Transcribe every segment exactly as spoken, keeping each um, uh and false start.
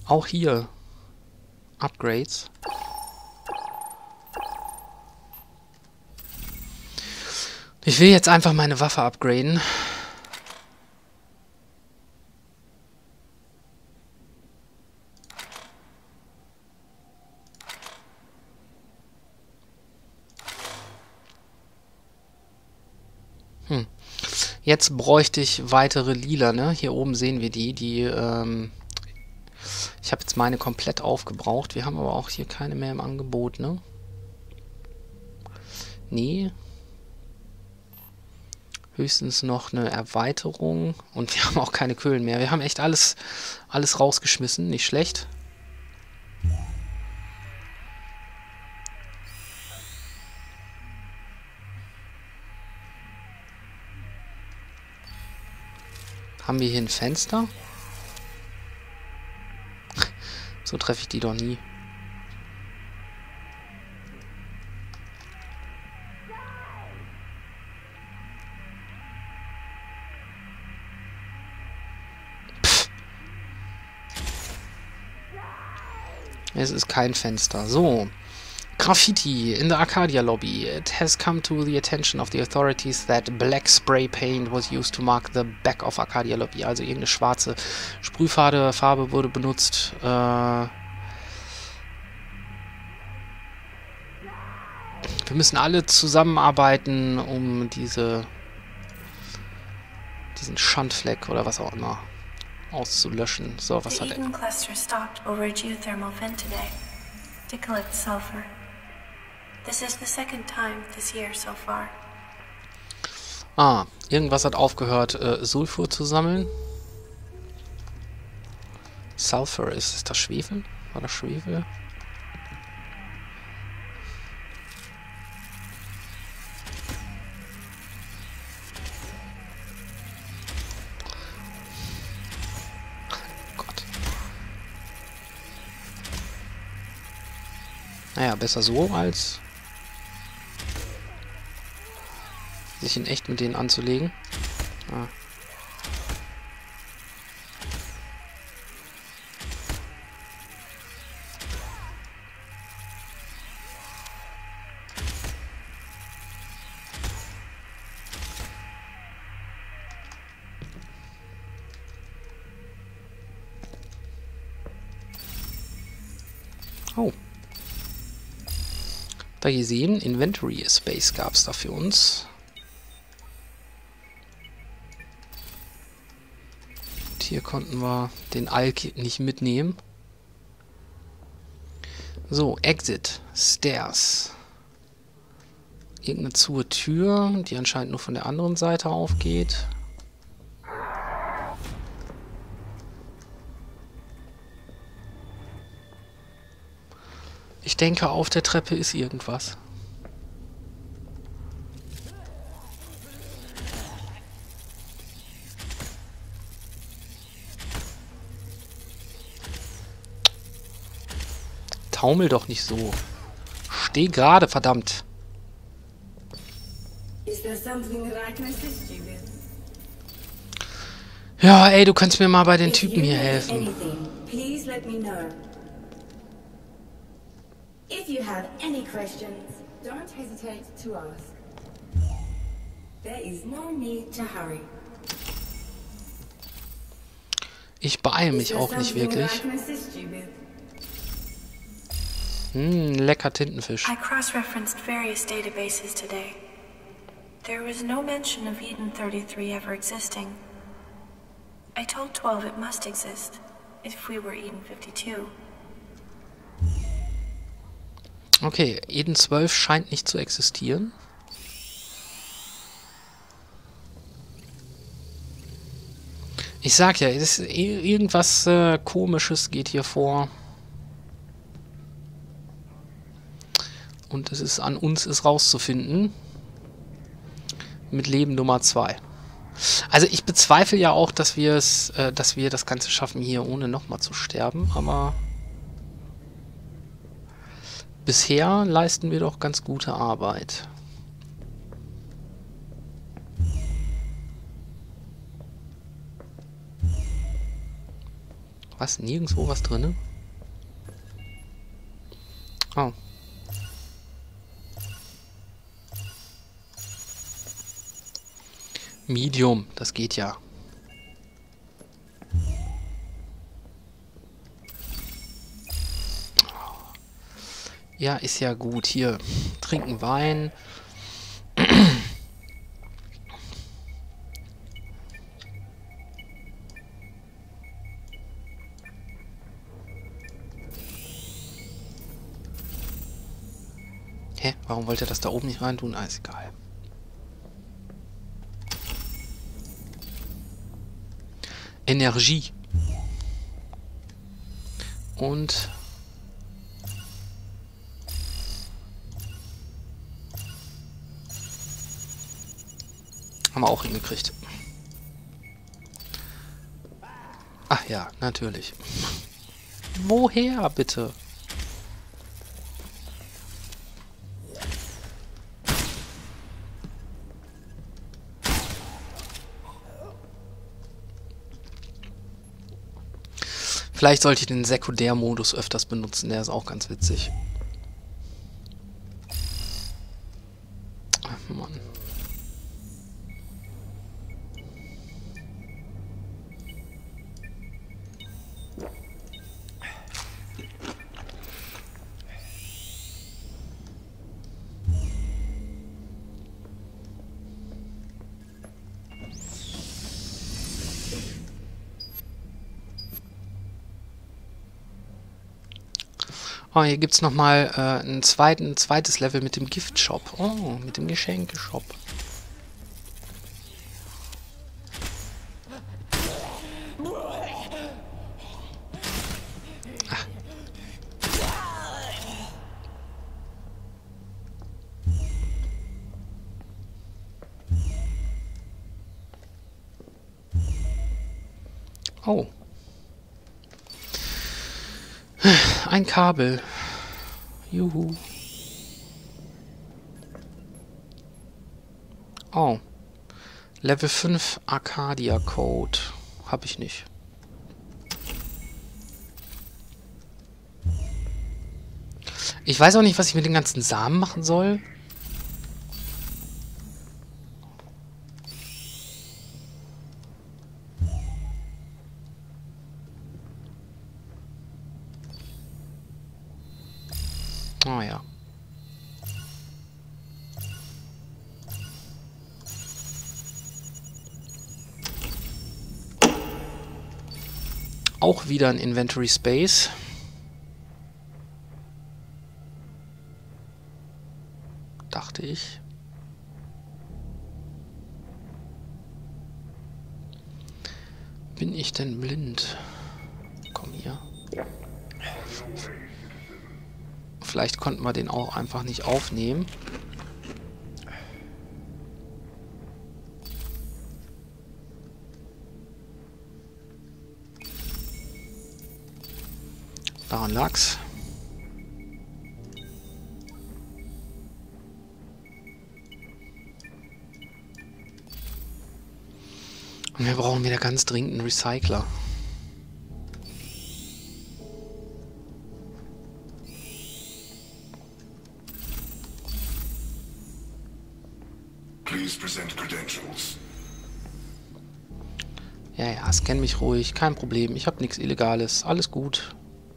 Auch hier Upgrades. Ich will jetzt einfach meine Waffe upgraden. Hm. Jetzt bräuchte ich weitere Lila, ne? Hier oben sehen wir die, die, ähm ich habe jetzt meine komplett aufgebraucht. Wir haben aber auch hier keine mehr im Angebot, ne? Nee. Höchstens noch eine Erweiterung. Und wir haben auch keine Köhlen mehr. Wir haben echt alles, alles rausgeschmissen. Nicht schlecht. Haben wir hier ein Fenster? So treffe ich die doch nie. Pff. Es ist kein Fenster. So. Graffiti in the Arcadia lobby. It has come to the attention of the authorities that black spray paint was used to mark the back of Arcadia lobby. Also irgendeine schwarze Sprühfarbe Farbe wurde benutzt. Äh, wir müssen alle zusammenarbeiten, um diese diesen Schandfleck oder was auch immer auszulöschen. So, was hat er? The Eden cluster stopped over a geothermal vent today to collect sulfur. This is the second time this year so far. Ah, irgendwas hat aufgehört, äh, Sulfur zu sammeln. Sulfur, ist, ist das Schwefel? War das Schwefel? Gott. Naja, besser so, als sich in echt mit denen anzulegen. Ah. Oh. Da gesehen, Inventory Space gab es da für uns. Und hier konnten wir den Alk nicht mitnehmen. So, Exit, Stairs. Irgendeine zu Tür, die anscheinend nur von der anderen Seite aufgeht. Ich denke, auf der Treppe ist irgendwas. Taumel doch nicht so. Steh gerade, verdammt. Ja, ey, du kannst mir mal bei den Typen hier helfen. If you have any questions, don't hesitate to ask. There is no need to hurry. Ich beeile mich auch nicht wirklich. Hm, lecker Tintenfisch. I cross-referenced various databases today. There was no mention of Eden thirty-three ever existing. I told twelve it must exist, if we were Eden fifty-two. Okay, Eden zwölf scheint nicht zu existieren. Ich sag ja, es ist irgendwas äh, Komisches geht hier vor. Und es ist an uns, es rauszufinden. Mit Leben Nummer zwei. Also ich bezweifle ja auch, dass wir es, äh, dass wir das Ganze schaffen, hier ohne nochmal zu sterben, aber bisher leisten wir doch ganz gute Arbeit. Was? Nirgendwo was drin? Oh. Medium, das geht ja. Ja, ist ja gut. Hier, trinken Wein. Hä? Warum wollte er das da oben nicht rein tun? Ah, ist egal. Energie. Und haben wir auch hingekriegt. Ach ja, natürlich. Woher, bitte? Vielleicht sollte ich den Sekundärmodus öfters benutzen, der ist auch ganz witzig. Ach Mann. Oh, hier gibt es nochmal äh, ein, zweiten, ein zweites Level mit dem Giftshop. Oh, mit dem Geschenkeshop. Ah. Oh. Ein Kabel. Juhu. Oh. Level fünf Arcadia Code. Hab ich nicht. Ich weiß auch nicht, was ich mit den ganzen Samen machen soll. Oh ja. Auch wieder ein Inventory Space. Dachte ich. Bin ich denn blind? Komm hier. Vielleicht konnten wir den auch einfach nicht aufnehmen. Daran lag's. Und wir brauchen wieder ganz dringend einen Recycler. Please present credentials. Ja, ja, scan mich ruhig, kein Problem. Ich habe nichts Illegales, alles gut.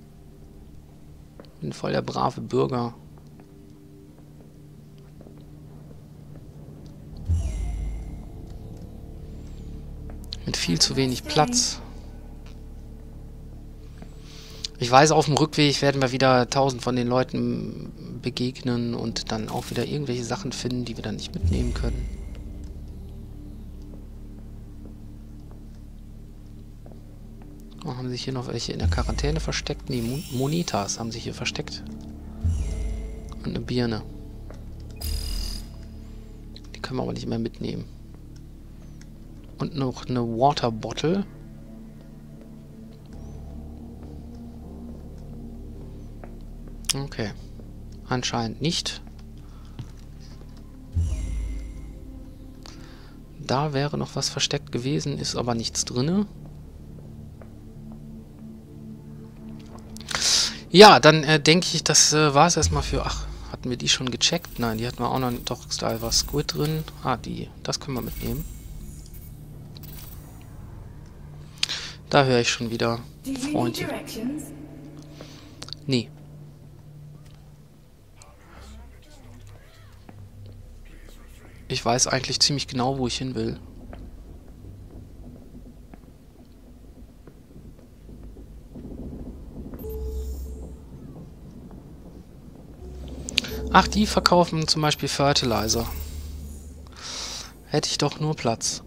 Bin voll der brave Bürger. Mit viel zu wenig Platz. Ich weiß, auf dem Rückweg werden wir wieder tausend von den Leuten begegnen und dann auch wieder irgendwelche Sachen finden, die wir dann nicht mitnehmen können. Oh, haben sich hier noch welche in der Quarantäne versteckt? Nee, Mon Monitas haben sich hier versteckt. Und eine Birne. Die können wir aber nicht mehr mitnehmen. Und noch eine Water Bottle. Okay. Anscheinend nicht. Da wäre noch was versteckt gewesen, ist aber nichts drinne. Ja, dann äh, denke ich, das äh, war es erstmal für... Ach, hatten wir die schon gecheckt? Nein, die hatten wir auch noch... Doch, da war Squid drin. Ah, die. Das können wir mitnehmen. Da höre ich schon wieder Freundchen. Nee. Ich weiß eigentlich ziemlich genau, wo ich hin will. Ach, die verkaufen zum Beispiel Fertilizer. Hätte ich doch nur Platz.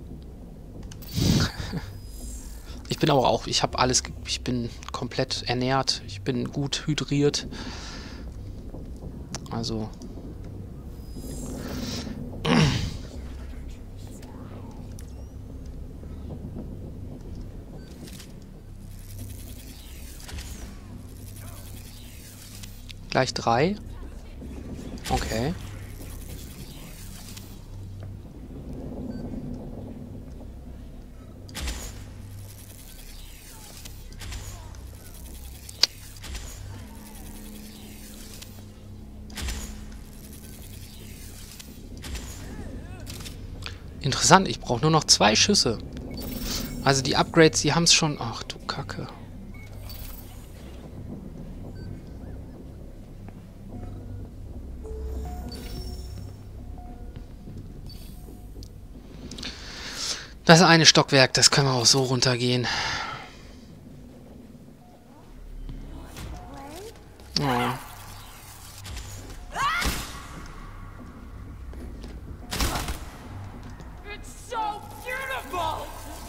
Ich bin aber auch, ich habe alles, ich bin komplett ernährt, ich bin gut hydriert. Also... Gleich drei. Okay. Interessant, ich brauche nur noch zwei Schüsse. Also die Upgrades, die haben es schon... Ach du Kacke. Das eine Stockwerk, das können wir auch so runtergehen. Oh. It's so beautiful.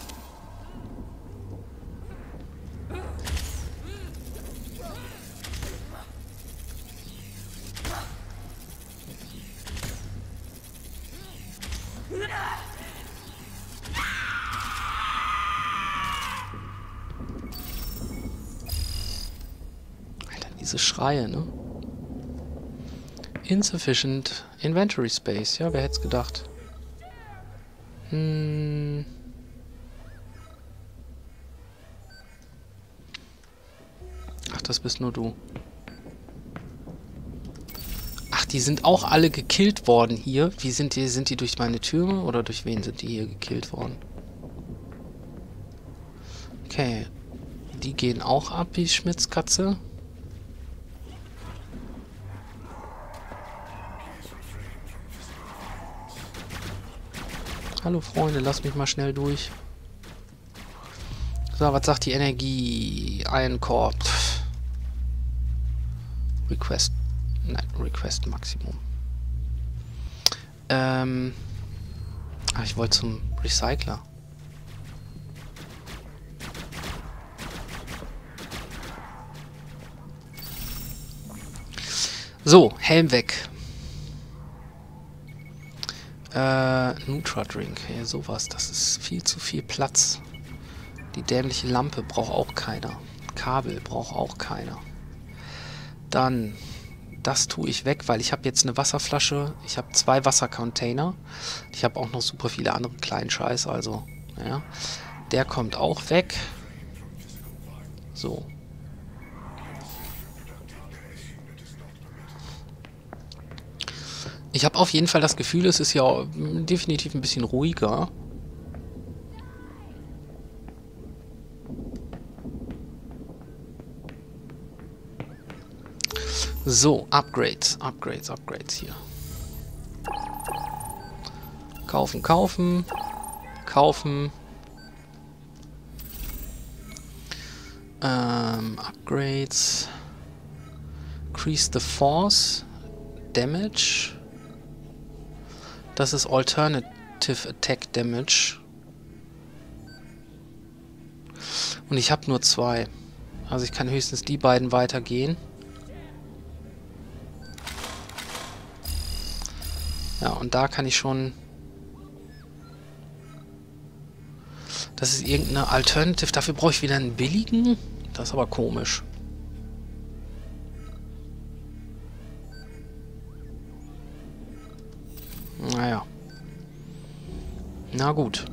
Diese Schreie, ne? Insufficient Inventory Space. Ja, wer hätte es gedacht? Hm. Ach, das bist nur du. Ach, die sind auch alle gekillt worden hier. Wie sind die? Sind die durch meine Türme oder durch wen sind die hier gekillt worden? Okay. Die gehen auch ab, wie Schmitzkatze. Hallo Freunde, lasst mich mal schnell durch. So, was sagt die Energie? Iron Core. Pff. Request. Nein, Request Maximum. Ähm. Ach, ich wollte zum Recycler. So, Helm weg. Äh, Nutra Drink, ja, sowas, das ist viel zu viel Platz. Die dämliche Lampe braucht auch keiner. Kabel braucht auch keiner. Dann, das tue ich weg, weil ich habe jetzt eine Wasserflasche, ich habe zwei Wassercontainer. Ich habe auch noch super viele andere kleinen Scheiß, also, ja. Der kommt auch weg. So. Ich habe auf jeden Fall das Gefühl, es ist ja definitiv ein bisschen ruhiger. So, Upgrades, Upgrades, Upgrades hier. Kaufen, kaufen, kaufen. Ähm, Upgrades. Increase the Force. Damage. Das ist Alternative Attack Damage. Und ich habe nur zwei. Also ich kann höchstens die beiden weitergehen. Ja, und da kann ich schon... Das ist irgendeine Alternative. Dafür brauche ich wieder einen billigen. Das ist aber komisch. Naja. Na gut.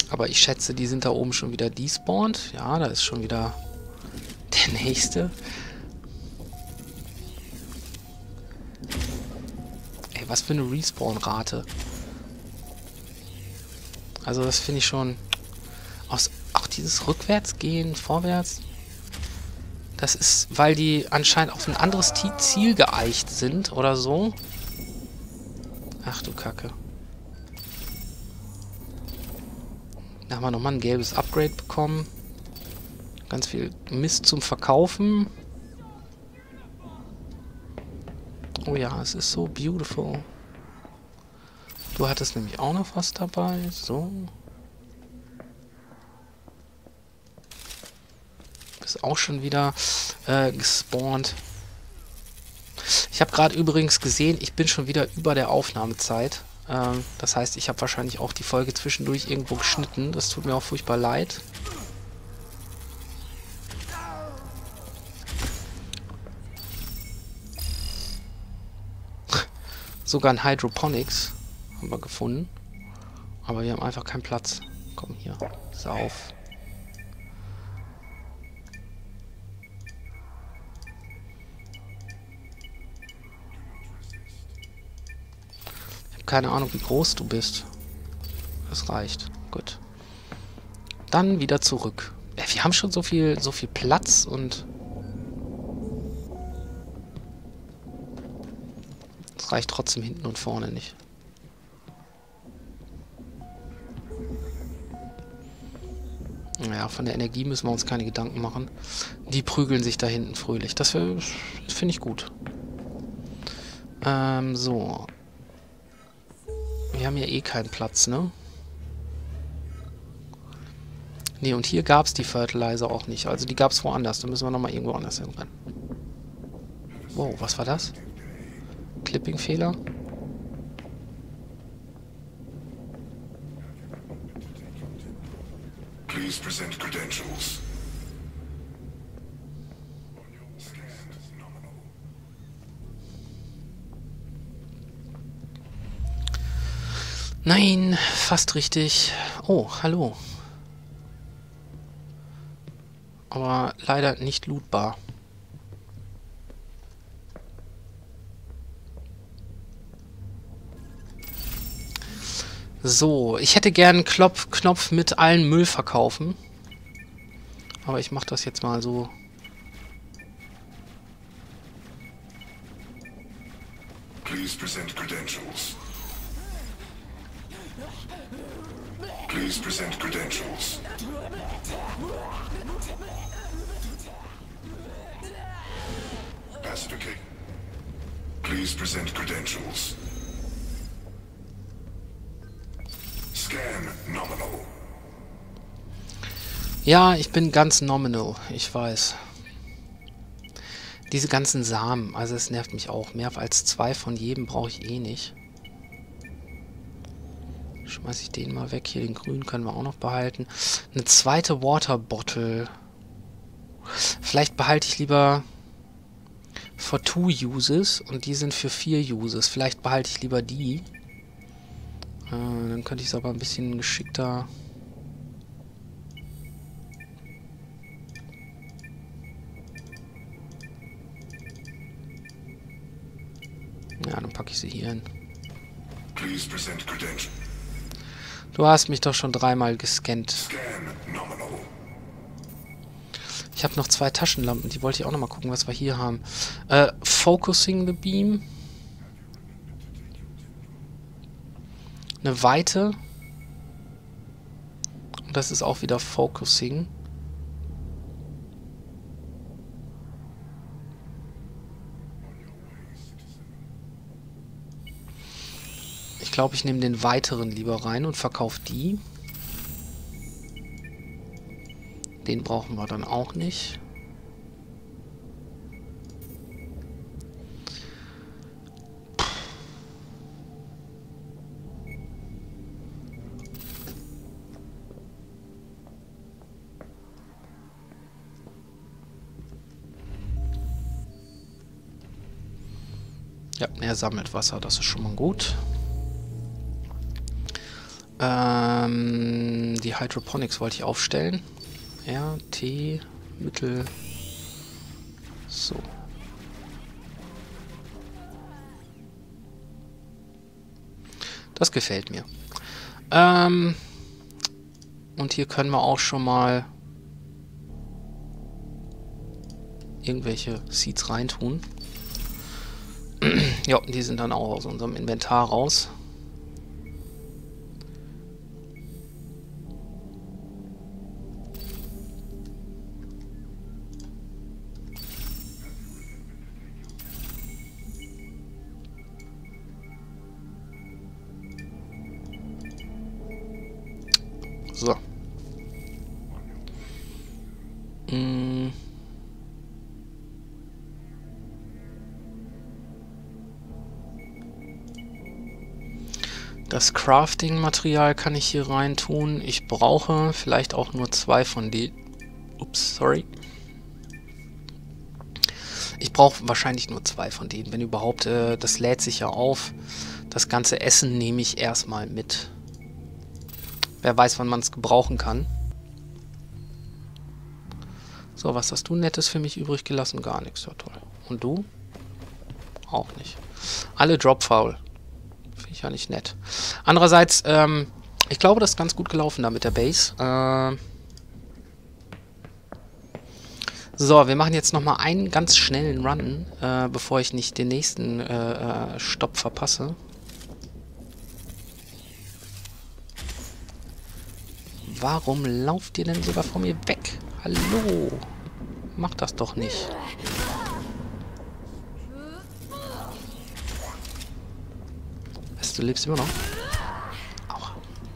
Aber ich schätze, die sind da oben schon wieder despawned. Ja, da ist schon wieder der nächste. Ey, was für eine Respawn-Rate. Also das finde ich schon... Aus, auch dieses Rückwärtsgehen, vorwärts... Das ist, weil die anscheinend auf ein anderes Ziel geeicht sind oder so. Ach du Kacke. Da haben wir nochmal ein gelbes Upgrade bekommen. Ganz viel Mist zum Verkaufen. Oh ja, es ist so beautiful. Du hattest nämlich auch noch was dabei. So. Ist auch schon wieder äh, gespawnt. Ich habe gerade übrigens gesehen, ich bin schon wieder über der Aufnahmezeit. Ähm, das heißt, ich habe wahrscheinlich auch die Folge zwischendurch irgendwo geschnitten. Das tut mir auch furchtbar leid. Sogar ein Hydroponics haben wir gefunden. Aber wir haben einfach keinen Platz. Komm hier, sauf. Keine Ahnung, wie groß du bist. Das reicht. Gut. Dann wieder zurück. Ja, wir haben schon so viel, so viel Platz und... Das reicht trotzdem hinten und vorne nicht. Naja, von der Energie müssen wir uns keine Gedanken machen. Die prügeln sich da hinten fröhlich. Das, das finde ich gut. Ähm, so... Wir haben ja eh keinen Platz, ne? Ne, und hier gab es die Fertilizer auch nicht. Also die gab es woanders. Da müssen wir nochmal irgendwo anders hinrennen. Wow, was war das? Clipping-Fehler? Please present credentials. Nein, fast richtig. Oh, hallo. Aber leider nicht lootbar. So, ich hätte gern einen Klopf, Knopf mit allen Müll verkaufen. Aber ich mache das jetzt mal so. Please present credentials. Please present credentials. Pacification. Please present credentials. Scan nominal. Ja, ich bin ganz nominal, ich weiß. Diese ganzen Samen, also es nervt mich auch. Mehr als zwei von jedem brauche ich eh nicht. Schmeiß ich den mal weg. Hier den grünen können wir auch noch behalten. Eine zweite Water Bottle. Vielleicht behalte ich lieber for two uses und die sind für vier uses. Vielleicht behalte ich lieber die. Äh, dann könnte ich es aber ein bisschen geschickter... Ja, dann packe ich sie hier hin. Please present credentials. Du hast mich doch schon dreimal gescannt. Scan nominal. Ich habe noch zwei Taschenlampen, die wollte ich auch noch mal gucken, was wir hier haben. Äh, Focusing the Beam. Eine Weite. Und das ist auch wieder Focusing. Ich glaube, ich nehme den weiteren lieber rein und verkaufe die. Den brauchen wir dann auch nicht. Ja, er sammelt Wasser, das ist schon mal gut. Ähm, die Hydroponics wollte ich aufstellen. R, T, Mittel. So. Das gefällt mir. Ähm, und hier können wir auch schon mal irgendwelche Seeds reintun. Ja, die sind dann auch aus unserem Inventar raus. So. Mm. Das Crafting-Material kann ich hier rein tun. Ich brauche vielleicht auch nur zwei von denen. Ups, sorry. Ich brauche wahrscheinlich nur zwei von denen, wenn überhaupt. Äh, das lädt sich ja auf. Das ganze Essen nehme ich erstmal mit. Wer weiß, wann man es gebrauchen kann. So, was hast du Nettes für mich übrig gelassen? Gar nichts, ja toll. Und du? Auch nicht. Alle Drop-Foul. Finde ich ja nicht nett. Andererseits, ähm, ich glaube, das ist ganz gut gelaufen da mit der Base. Äh, so, wir machen jetzt nochmal einen ganz schnellen Run, äh, bevor ich nicht den nächsten äh, äh, Stopp verpasse. Warum lauft ihr denn sogar vor mir weg? Hallo? Mach das doch nicht. Was, du lebst immer noch? Aua.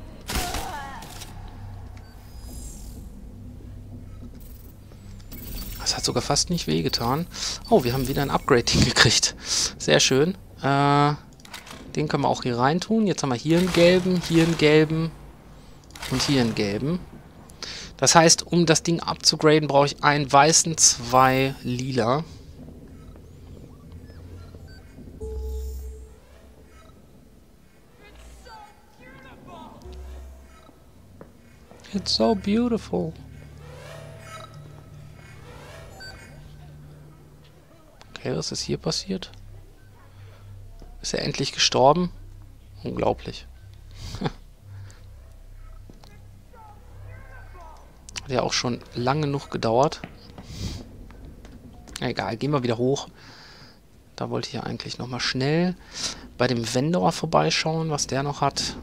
Das hat sogar fast nicht wehgetan. Oh, wir haben wieder ein Upgrade hingekriegt. Sehr schön. Äh, den können wir auch hier rein tun. Jetzt haben wir hier einen gelben, hier einen gelben. Und hier einen gelben. Das heißt, um das Ding abzugraden, brauche ich einen weißen, zwei lila. It's so beautiful. Okay, was ist hier passiert? Ist er endlich gestorben? Unglaublich. Hat ja auch schon lang genug gedauert. Egal, gehen wir wieder hoch. Da wollte ich ja eigentlich nochmal schnell bei dem Vendor vorbeischauen, was der noch hat.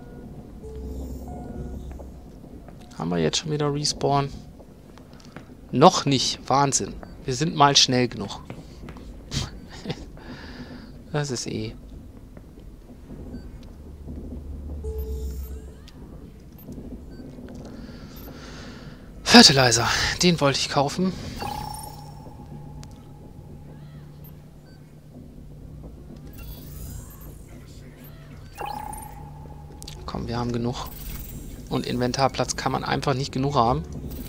Haben wir jetzt schon wieder Respawn? Noch nicht. Wahnsinn. Wir sind mal schnell genug. Das ist eh... Fertilizer, den wollte ich kaufen. Komm, wir haben genug. Und Inventarplatz kann man einfach nicht genug haben.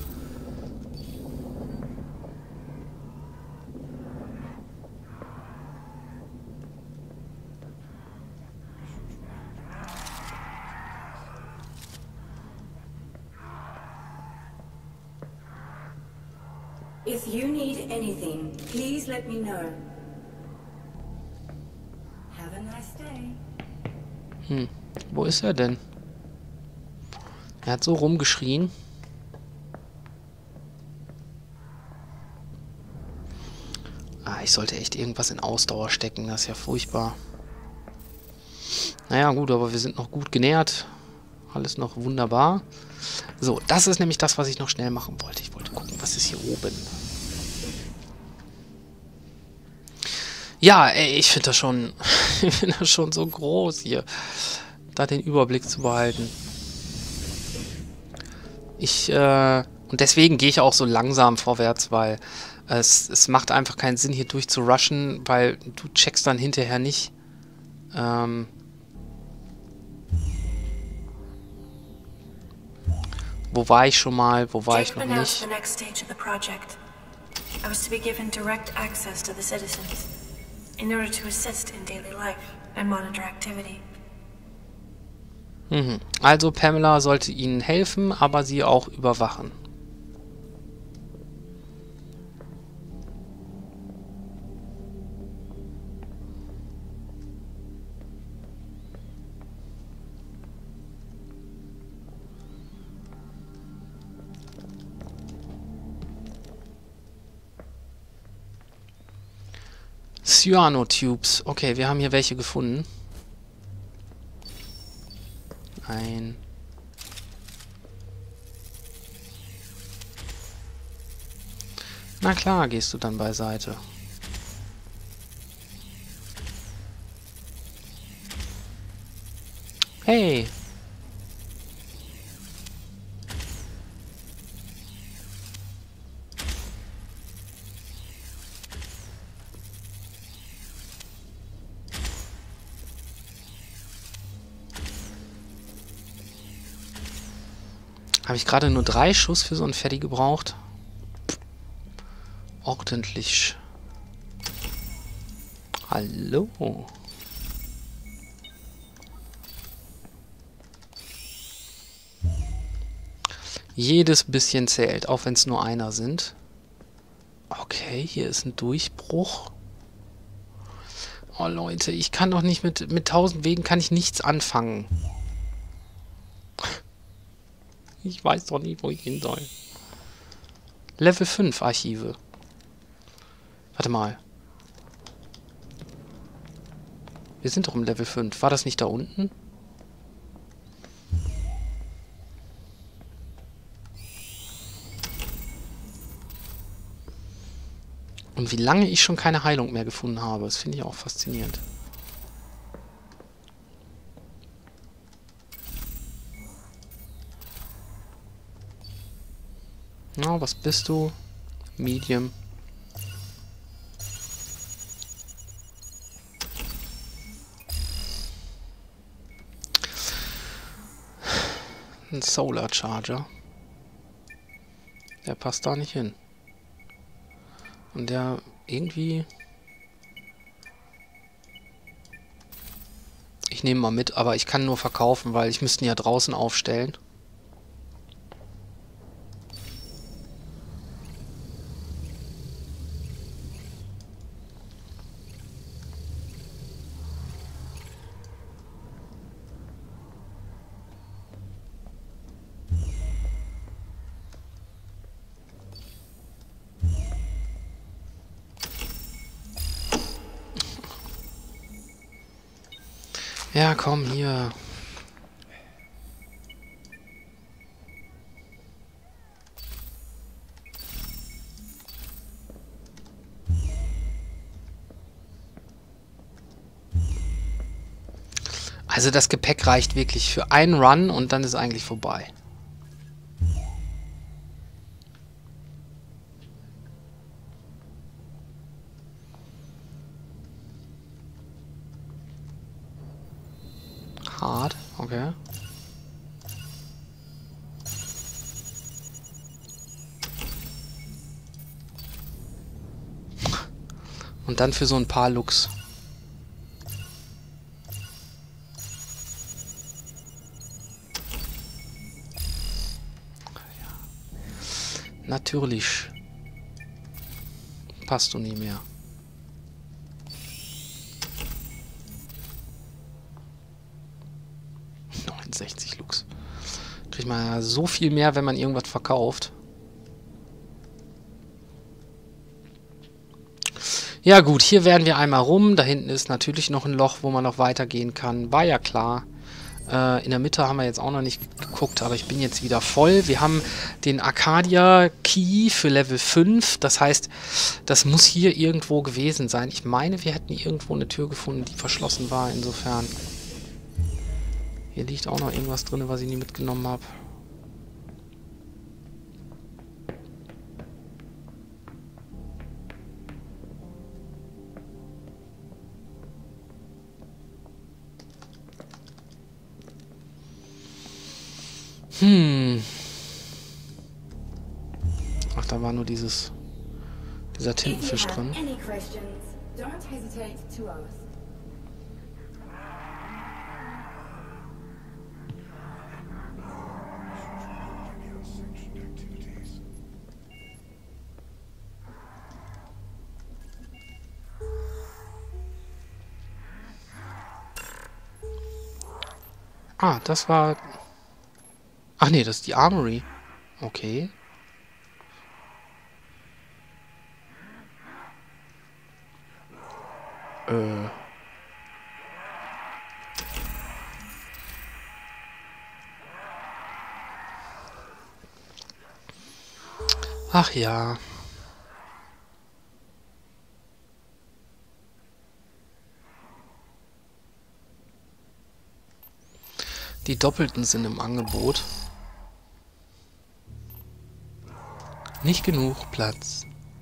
If you need anything, please let me know. Have a nice day. Hm, wo ist er denn? Er hat so rumgeschrien. Ah, ich sollte echt irgendwas in Ausdauer stecken, das ist ja furchtbar. Naja, gut, aber wir sind noch gut genährt. Alles noch wunderbar. So, das ist nämlich das, was ich noch schnell machen wollte. Ich wollte gucken, was ist hier oben. Ja, ey, ich finde das schon, ich finde das schon so groß hier, da den Überblick zu behalten. Ich, äh, und deswegen gehe ich auch so langsam vorwärts, weil es, es macht einfach keinen Sinn, hier durch zu rushen, weil du checkst dann hinterher nicht, ähm, wo war ich schon mal, wo war ich noch nicht. The next stage of the project. I was to be given direct access to the citizens in order to assist in daily life and monitor activity. Mhm. Also Pamela sollte ihnen helfen, aber sie auch überwachen. Cyanotubes. Okay, wir haben hier welche gefunden. Ein... Na klar, gehst du dann beiseite. Hey! Habe ich gerade nur drei Schuss für so ein Fatty gebraucht? Ordentlich. Hallo. Jedes bisschen zählt, auch wenn es nur einer sind. Okay, hier ist ein Durchbruch. Oh Leute, ich kann doch nicht mit, mit tausend Wegen kann ich nichts anfangen. Ich weiß doch nicht, wo ich hin soll. Level fünf Archive. Warte mal. Wir sind doch im Level fünf. War das nicht da unten? Und wie lange ich schon keine Heilung mehr gefunden habe. Das finde ich auch faszinierend. Na, was bist du? Medium. Ein Solar Charger. Der passt da nicht hin. Und der irgendwie... Ich nehme mal mit, aber ich kann nur verkaufen, weil ich müsste ihn ja draußen aufstellen. Ja, komm, hier. Also das Gepäck reicht wirklich für einen Run und dann ist eigentlich vorbei. Hart, okay. Und dann für so ein paar Looks. Natürlich. Passt du nie mehr. neunundsechzig Lux. Kriegt man ja so viel mehr, wenn man irgendwas verkauft. Ja gut, hier werden wir einmal rum. Da hinten ist natürlich noch ein Loch, wo man noch weitergehen kann. War ja klar. Äh, in der Mitte haben wir jetzt auch noch nicht geguckt, aber ich bin jetzt wieder voll. Wir haben den Arcadia Key für Level fünf. Das heißt, das muss hier irgendwo gewesen sein. Ich meine, wir hätten irgendwo eine Tür gefunden, die verschlossen war. Insofern. Hier liegt auch noch irgendwas drin, was ich nie mitgenommen habe. Hm. Ach, da war nur dieses dieser Tintenfisch drin. Ah, das war... Ach nee, das ist die Armory. Okay. Äh... Ach ja. Die Doppelten sind im Angebot. Nicht genug Platz.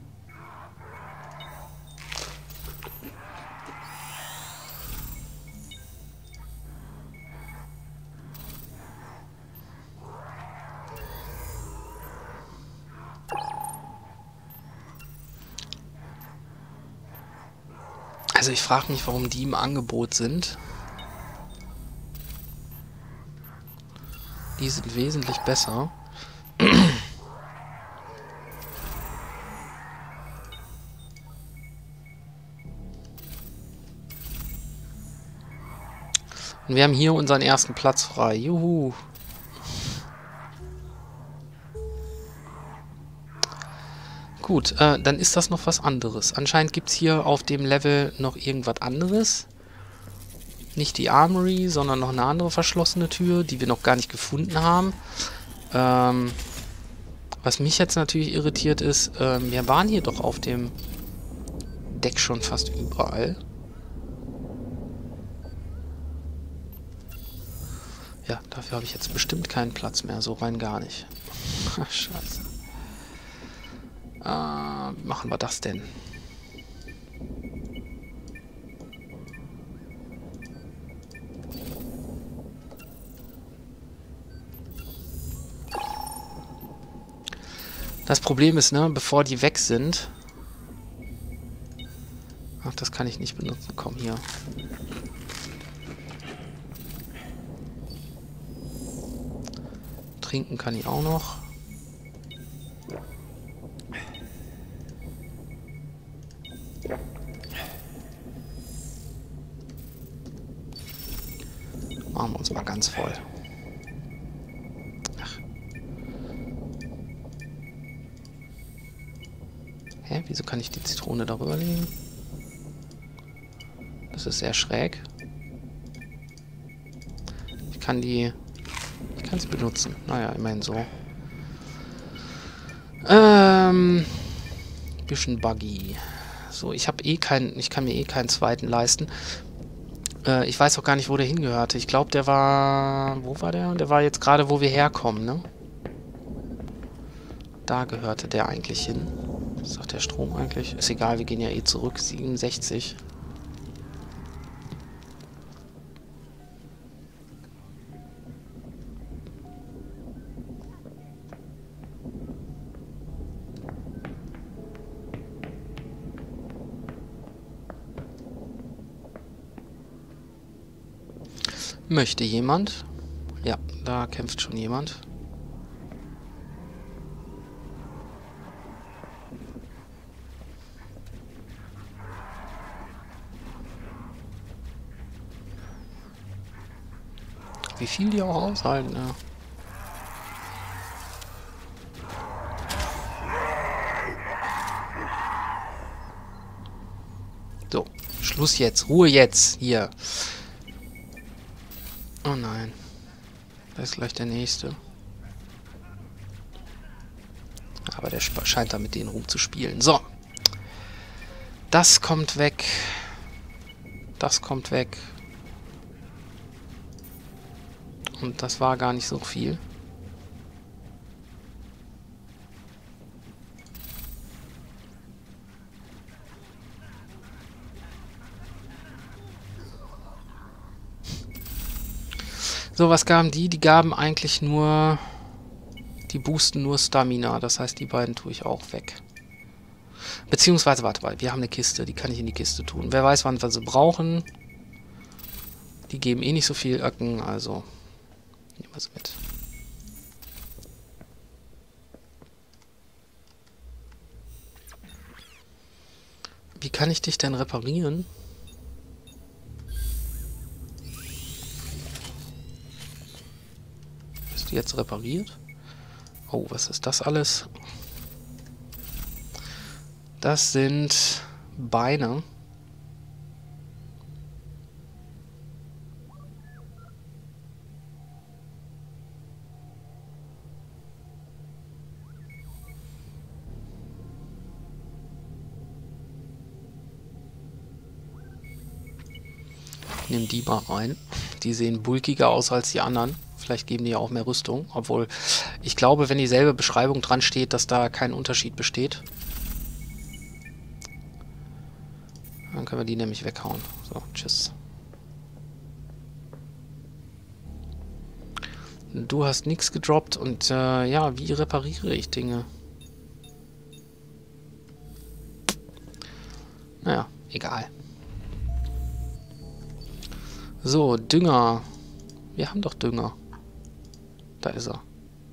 Also ich frage mich, warum die im Angebot sind. Die sind wesentlich besser. Und wir haben hier unseren ersten Platz frei. Juhu. Gut, äh, dann ist das noch was anderes. Anscheinend gibt es hier auf dem Level noch irgendwas anderes. Nicht die Armory, sondern noch eine andere verschlossene Tür, die wir noch gar nicht gefunden haben. Ähm, was mich jetzt natürlich irritiert ist, äh, wir waren hier doch auf dem Deck schon fast überall. Ja, dafür habe ich jetzt bestimmt keinen Platz mehr, so rein gar nicht. Scheiße. Äh, wie machen wir das denn? Das Problem ist, ne, bevor die weg sind... Ach, das kann ich nicht benutzen. Komm, hier. Trinken kann ich auch noch. Machen wir uns mal ganz voll. Ach. Hä? Wieso kann ich die Zitrone darüber legen? Das ist sehr schräg. Ich kann die... Ich kann sie benutzen. Naja, immerhin so. Ähm... Bisschen buggy. So, ich habe eh keinen... Ich kann mir eh keinen zweiten leisten. Äh, ich weiß auch gar nicht, wo der hingehörte. Ich glaube, der war... Wo war der? Der war jetzt gerade, wo wir herkommen, ne? Da gehörte der eigentlich hin. Was sagt der Strom eigentlich? Ist egal, wir gehen ja eh zurück. siebenundsechzig. Möchte jemand? Ja, da kämpft schon jemand. Wie viel die auch aushalten, ja. So, Schluss jetzt. Ruhe jetzt. Hier. Oh nein. Da ist gleich der nächste. Aber der scheint da mit denen rumzuspielen. So. Das kommt weg. Das kommt weg. Und das war gar nicht so viel. So, was gaben die? Die gaben eigentlich nur... Die boosten nur Stamina. Das heißt, die beiden tue ich auch weg. Beziehungsweise, warte mal, wir haben eine Kiste. Die kann ich in die Kiste tun. Wer weiß, wann wir sie brauchen. Die geben eh nicht so viel Öcken, also nehmen wir sie mit. Wie kann ich dich denn reparieren? Ist die jetzt repariert? Oh, was ist das alles? Das sind Beine. Ich nehme die mal rein. Die sehen bulkiger aus als die anderen. Vielleicht geben die ja auch mehr Rüstung. Obwohl, ich glaube, wenn dieselbe Beschreibung dran steht, dass da kein Unterschied besteht. Dann können wir die nämlich weghauen. So, tschüss. Du hast nichts gedroppt und äh, ja, wie repariere ich Dinge? Naja, egal. So, Dünger. Wir haben doch Dünger. Da ist er.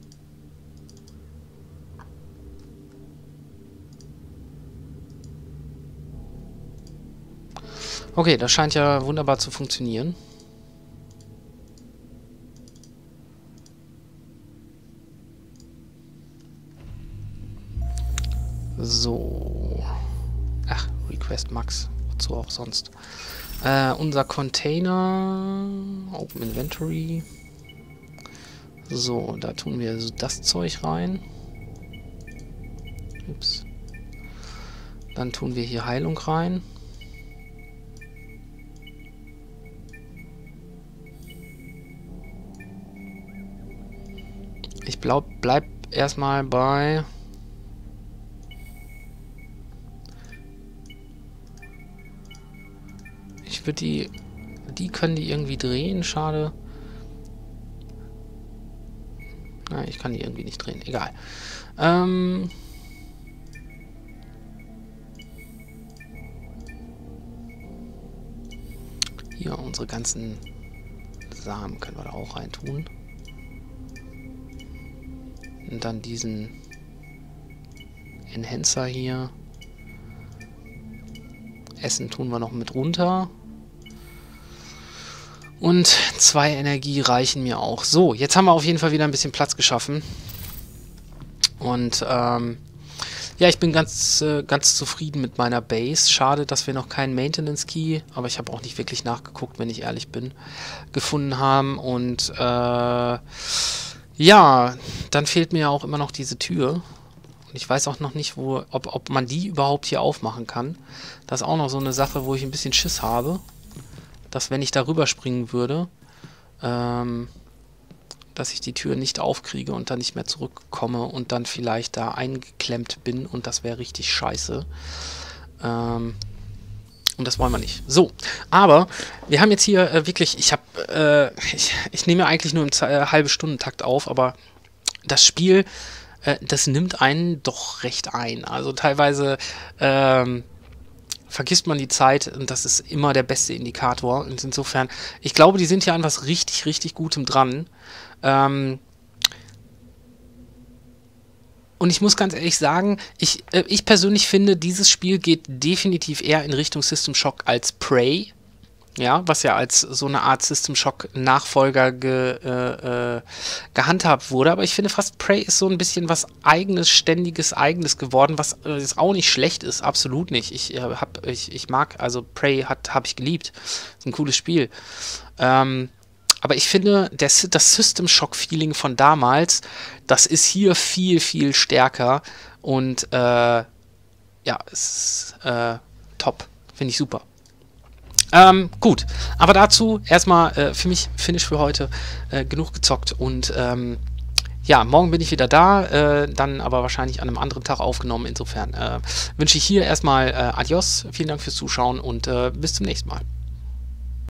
Okay, das scheint ja wunderbar zu funktionieren. So. Ach, Request Max. Wozu auch sonst. Äh, unser Container. Open Inventory. So, da tun wir das Zeug rein. Ups. Dann tun wir hier Heilung rein. Ich glaub, bleib erstmal bei... Ich würde die... Die können die irgendwie drehen, schade. Nein, ich kann die irgendwie nicht drehen, egal. Ähm... Hier, unsere ganzen Samen können wir da auch rein tun. Und dann diesen Enhancer hier. Essen tun wir noch mit runter. Und zwei Energie reichen mir auch. So, jetzt haben wir auf jeden Fall wieder ein bisschen Platz geschaffen. Und ähm, ja, ich bin ganz, äh, ganz zufrieden mit meiner Base. Schade, dass wir noch keinen Maintenance Key, aber ich habe auch nicht wirklich nachgeguckt, wenn ich ehrlich bin, gefunden haben. Und äh, ja, dann fehlt mir ja auch immer noch diese Tür. Und ich weiß auch noch nicht, wo, ob, ob man die überhaupt hier aufmachen kann. Das ist auch noch so eine Sache, wo ich ein bisschen Schiss habe. Dass wenn ich da rüberspringen würde, ähm, dass ich die Tür nicht aufkriege und dann nicht mehr zurückkomme und dann vielleicht da eingeklemmt bin und das wäre richtig scheiße. Ähm, und das wollen wir nicht. So, aber wir haben jetzt hier äh, wirklich, ich habe, äh, ich, ich nehme ja eigentlich nur im äh, halbe Stundentakt auf, aber das Spiel, äh, das nimmt einen doch recht ein. Also teilweise ähm, vergisst man die Zeit und das ist immer der beste Indikator. Und insofern, ich glaube, die sind hier an was richtig, richtig Gutem dran. Ähm und ich muss ganz ehrlich sagen, ich, äh, ich persönlich finde, dieses Spiel geht definitiv eher in Richtung System Shock als Prey. Ja, was ja als so eine Art System Shock Nachfolger ge, äh, äh, gehandhabt wurde. Aber ich finde fast Prey ist so ein bisschen was eigenes, ständiges, eigenes geworden, was äh, auch nicht schlecht ist, absolut nicht. Ich, äh, hab, ich, ich mag, also Prey habe ich geliebt. Ist ein cooles Spiel. Ähm, aber ich finde, der, das System Shock Feeling von damals, das ist hier viel, viel stärker. Und äh, ja, ist äh, top. Finde ich super. Ähm, gut, aber dazu erstmal äh, für mich Finish für heute äh, genug gezockt und ähm, ja, morgen bin ich wieder da, äh, dann aber wahrscheinlich an einem anderen Tag aufgenommen. Insofern äh, wünsche ich hier erstmal äh, Adios, vielen Dank fürs Zuschauen und äh, bis zum nächsten Mal.